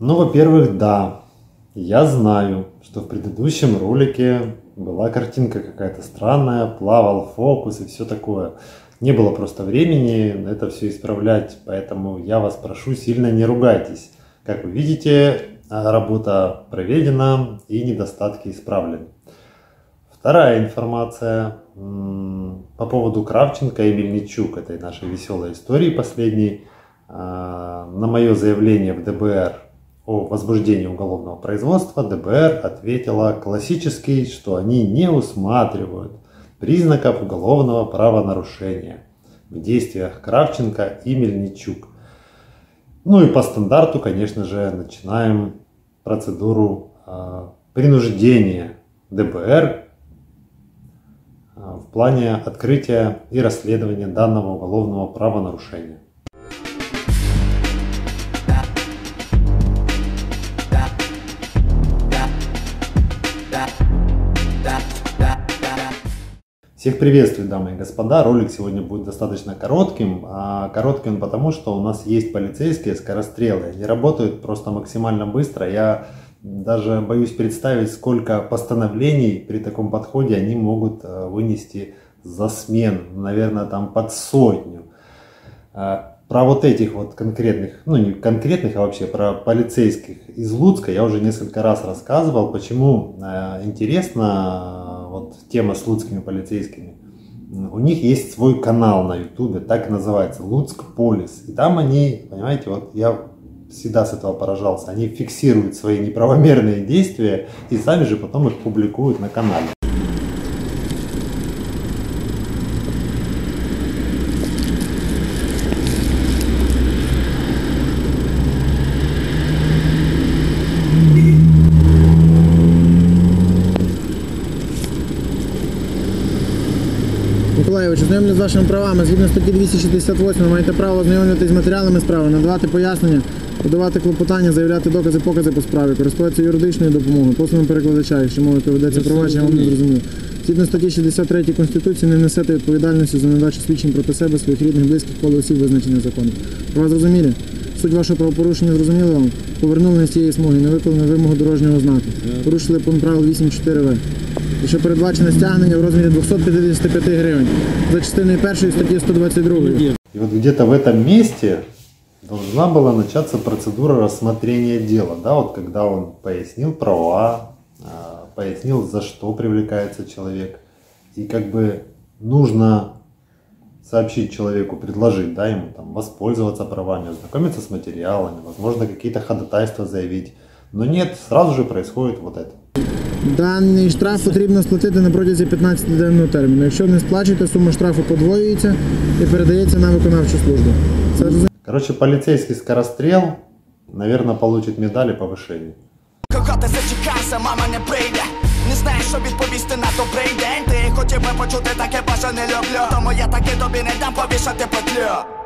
Ну, во-первых, да, я знаю, что в предыдущем ролике была картинка какая-то странная, плавал фокус и все такое. Не было просто времени это все исправлять, поэтому я вас прошу, сильно не ругайтесь. Как вы видите, работа проведена и недостатки исправлены. Вторая информация по поводу Кравченко и Мельничук, этой нашей веселой истории последней. На мое заявление в ДБР о возбуждении уголовного производства ДБР ответила классически, что они не усматривают признаков уголовного правонарушения в действиях Кравченко и Мельничук. Ну и по стандарту, конечно же, начинаем процедуру принуждения ДБР в плане открытия и расследования данного уголовного правонарушения. Всех приветствую, дамы и господа. Ролик сегодня будет достаточно коротким. Коротким потому, что у нас есть полицейские скорострелы. Они работают просто максимально быстро. Я даже боюсь представить, сколько постановлений при таком подходе они могут вынести за смену. Наверное, там под 100. Про вот этих вот конкретных, ну не конкретных, а вообще про полицейских из Луцка я уже несколько раз рассказывал. Почему интересно вот тема с луцкими полицейскими. У них есть свой канал на ютубе, так и называется, Луцк Полис. И там они, понимаете, вот я всегда с этого поражался, они фиксируют свои неправомерные действия и сами же потом их публикуют на канале. Миколаївич, ознайомлюсь з вашими правами. Згідно статті 268 маєте право ознайомлюватись з матеріалами справи, надавати пояснення, подавати клопотання, заявляти докази, покази по справі, користуватися юридичною допомогою, послугами перекладача, якщо мовою ведеться провадження, я вам не зрозумів. Згідно статті 63 Конституції не несете відповідальності за надачу свідчень проти себе, своїх рідних, близьких, коло осіб, визначених законом. Про вас зрозуміли? Суть вашого правопорушення зрозуміли вам? Повернули не з цієї смуги, не виконали вимогу дорожнього знаку. Порушили пункт правил 8.4В. Що передбачено стягнення в розмірі 255 гривень за частиною 1 статті 122. И вот где-то в этом месте должна была начаться процедура рассмотрения дела. Да, вот когда он пояснил права, пояснил, за что привлекается человек. И как бы нужно сообщить человеку, предложить, да, ему там воспользоваться правами, ознакомиться с материалами, возможно, какие-то ходатайства заявить. Но нет, сразу же происходит вот это. Даний штраф потрібно сплатити на протязі 15-денного терміну. Якщо не сплачуєте, сума штрафу подвоюється і передається на виконавчу службу. Короче, полицейский скорострел, наверное, получит медаль и повышение. Кого ти зачекайся, мама не прийде. Не знаєш, що відповісти на добрий день. Ти хотів би почути таке, боже, не люблю. Тому я таки тобі не дам повішати петлю.